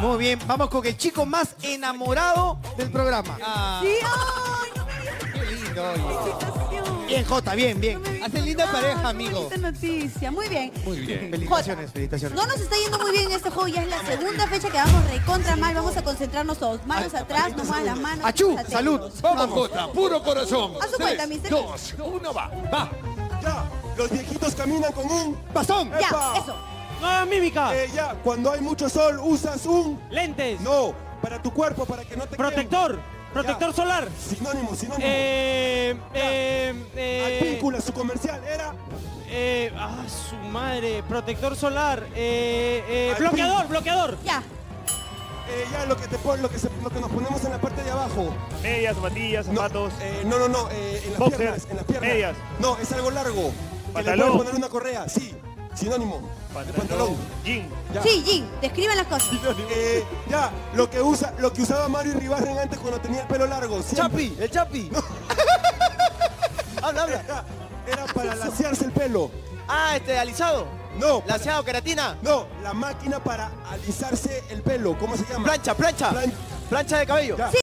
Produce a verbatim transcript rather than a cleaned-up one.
Muy bien, vamos con el chico más enamorado del programa. Ah. Sí, ay, no me digas. Qué lindo, oye. Felicitación. Bien, Jota, bien, bien. No me digas Hacen linda nada, pareja, qué amigo. bonita noticia, muy bien. Muy bien. Felicitaciones, felicitaciones. No nos está yendo muy bien en este juego, ya es la segunda fecha que vamos recontra mal, vamos a concentrarnos todos. Manos atrás, no muevan las manos. Achú, atentos. salud. Vamos, Jota, puro corazón. A su cuenta, Tres, mister. dos, uno, va. Va. Ya, los viejitos caminan con un Bastón. Ya, ¡Epa! eso. Nueva mímica. Eh, ya, cuando hay mucho sol usas un Lentes. no para tu cuerpo para que no te Protector. Protector Ya. solar. queme. Sinónimo, sinónimo. Eh, eh, eh, Advíncula, su comercial era eh, ah, su madre. Protector solar. Eh, eh, Al bloqueador, fin. bloqueador. Ya. eh, ya lo que te pon- lo que se- lo que nos ponemos en la parte de abajo. Medias, zapatillas, No, zapatos. eh, no, no, no, eh, en las Boxer, piernas, en las piernas. medias. No, es algo largo. Que le Pantalón. puedes poner una correa, sí. Sinónimo. El pantalón. Jean. Ya. Sí, Jin, describan las cosas. Eh, ya, lo que usa, lo que usaba Mario Ribarren antes cuando tenía el pelo largo. siempre. Chapi, el Chapi. Habla, habla. Era, era para lasearse el pelo. Ah, este, alisado. No, para- Laseado, queratina. no, la máquina para alisarse el pelo. ¿Cómo se llama? Plancha, plancha. Plan- Plancha de cabello. Ya. Sí.